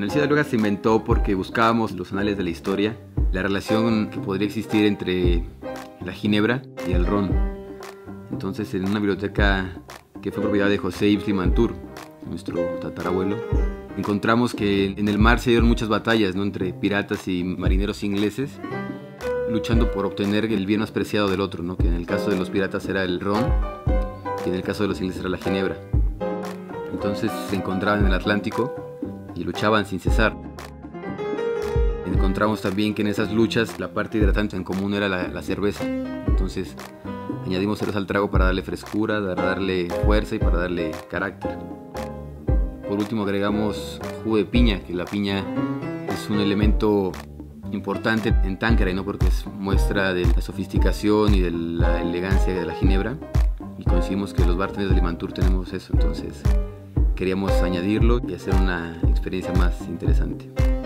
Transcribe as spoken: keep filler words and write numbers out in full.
el Ciudad Luega se inventó porque buscábamos en los anales de la historia la relación que podría existir entre la ginebra y el ron. Entonces, en una biblioteca que fue propiedad de José Yves Limantour, nuestro tatarabuelo, encontramos que en el mar se dieron muchas batallas, ¿no?, entre piratas y marineros ingleses, luchando por obtener el bien más preciado del otro, ¿no?, que en el caso de los piratas era el ron y en el caso de los ingleses era la ginebra. Entonces se encontraban en el Atlántico y luchaban sin cesar. Encontramos también que en esas luchas la parte hidratante en común era la, la cerveza. Entonces añadimos cerveza al trago para darle frescura, para darle fuerza y para darle carácter. Por último agregamos jugo de piña, que la piña es un elemento importante en Tanqueray, ¿no?, porque es muestra de la sofisticación y de la elegancia de la ginebra, y coincidimos que los bartenders de Limantour tenemos eso, entonces queríamos añadirlo y hacer una experiencia más interesante.